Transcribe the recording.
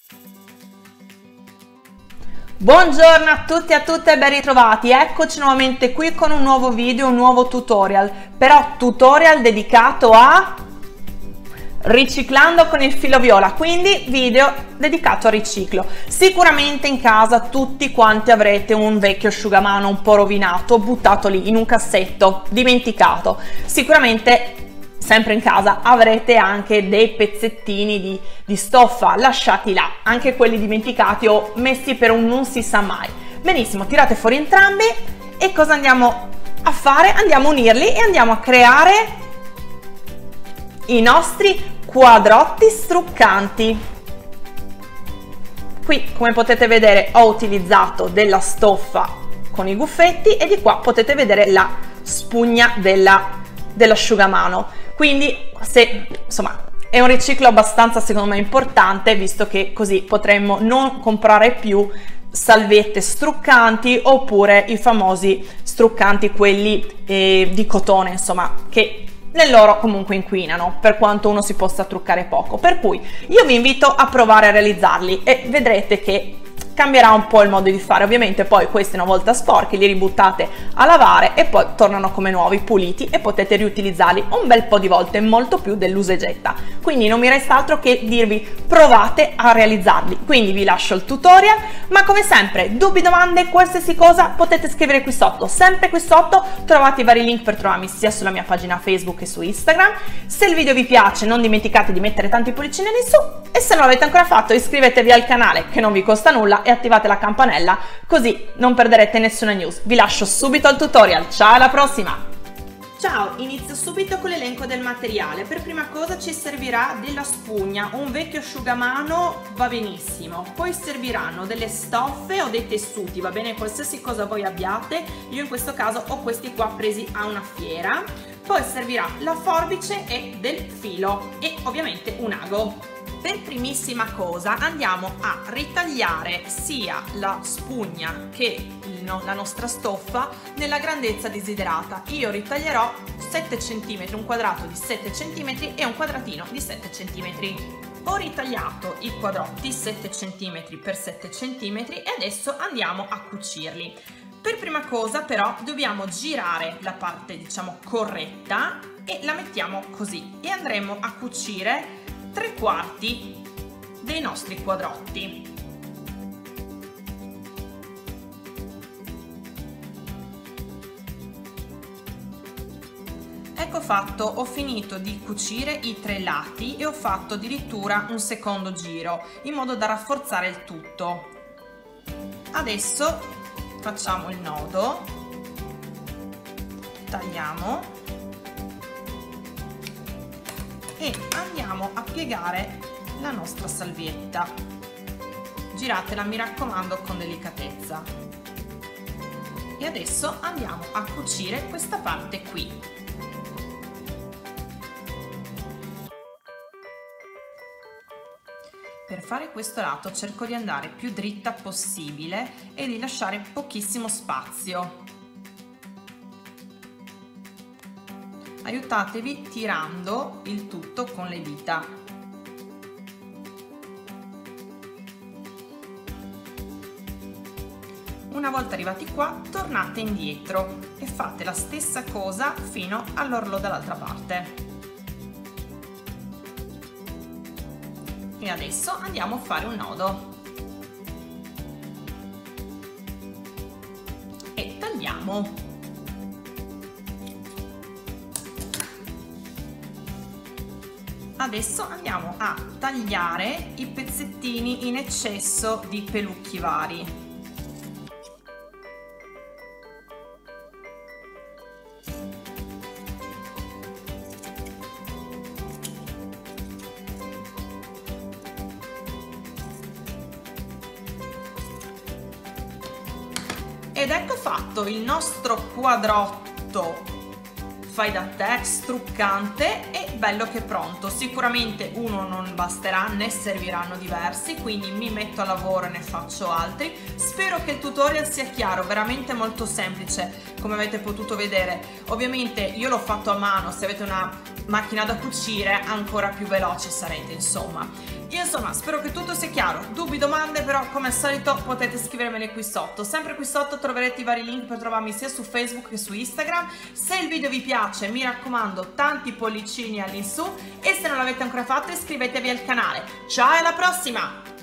Buongiorno a tutti e a tutte e ben ritrovati, eccoci nuovamente qui con un nuovo video, un nuovo tutorial, però tutorial dedicato a riciclando con il filo viola, quindi video dedicato al riciclo. Sicuramente in casa tutti quanti avrete un vecchio asciugamano un po' rovinato, buttato lì in un cassetto, dimenticato. Sicuramente sempre in casa avrete anche dei pezzettini di stoffa lasciati là, anche quelli dimenticati o messi per un non si sa mai. Benissimo, tirate fuori entrambi e cosa andiamo a fare? Andiamo a unirli e andiamo a creare i nostri quadrotti struccanti. Qui, come potete vedere, ho utilizzato della stoffa con i guffetti e di qua potete vedere la spugna dell'asciugamano. Quindi insomma è un riciclo abbastanza secondo me importante, visto che così potremmo non comprare più salviette struccanti oppure i famosi struccanti quelli di cotone, insomma, che nel loro comunque inquinano, per quanto uno si possa truccare poco. Per cui io vi invito a provare a realizzarli e vedrete che cambierà un po' il modo di fare. Ovviamente poi questi una volta sporchi li ributtate a lavare e poi tornano come nuovi, puliti, e potete riutilizzarli un bel po' di volte, molto più dell'usa e getta. Quindi non mi resta altro che dirvi provate a realizzarli. Quindi vi lascio il tutorial, ma come sempre dubbi, domande, qualsiasi cosa potete scrivere qui sotto. Sempre qui sotto trovate i vari link per trovarmi sia sulla mia pagina Facebook che su Instagram. Se il video vi piace non dimenticate di mettere tanti pollicini in su, e se non l'avete ancora fatto iscrivetevi al canale che non vi costa nulla e attivate la campanella, così non perderete nessuna news. Vi lascio subito al tutorial, ciao, alla prossima! Ciao, inizio subito con l'elenco del materiale. Per prima cosa ci servirà della spugna, un vecchio asciugamano va benissimo, poi serviranno delle stoffe o dei tessuti, va bene, qualsiasi cosa voi abbiate. Io in questo caso ho questi qua presi a una fiera. Poi servirà la forbice e del filo e ovviamente un ago. Per primissima cosa andiamo a ritagliare sia la spugna che la nostra stoffa nella grandezza desiderata. Io ritaglierò 7 cm, un quadrato di 7 cm e un quadratino di 7 cm. Ho ritagliato i quadrotti 7 cm per 7 cm e adesso andiamo a cucirli. Per prima cosa però dobbiamo girare la parte, diciamo, corretta e la mettiamo così e andremo a cucire 3/4 dei nostri quadrotti. Ecco fatto, ho finito di cucire i 3 lati e ho fatto addirittura un secondo giro in modo da rafforzare il tutto. Adesso facciamo il nodo, tagliamo e andiamo a piegare la nostra salvietta. Giratela, mi raccomando, con delicatezza. E adesso andiamo a cucire questa parte qui. Per fare questo lato cerco di andare più dritta possibile e di lasciare pochissimo spazio. Aiutatevi tirando il tutto con le dita. Una volta arrivati qua, tornate indietro e fate la stessa cosa fino all'orlo dall'altra parte. E adesso andiamo a fare un nodo. E tagliamo. Adesso andiamo a tagliare i pezzettini in eccesso di pelucchi vari. Ed ecco fatto il nostro quadrotto fai da te struccante e bello che pronto. Sicuramente uno non basterà, ne serviranno diversi, quindi mi metto a lavoro e ne faccio altri. Spero che il tutorial sia chiaro, veramente molto semplice come avete potuto vedere. Ovviamente io l'ho fatto a mano, se avete una macchina da cucire ancora più veloce sarete, insomma. Io insomma spero che tutto sia chiaro, dubbi, domande però come al solito potete scrivermele qui sotto. Sempre qui sotto troverete i vari link per trovarmi sia su Facebook che su Instagram. Se il video vi piace mi raccomando tanti pollicini all'insù e se non l'avete ancora fatto iscrivetevi al canale. Ciao e alla prossima!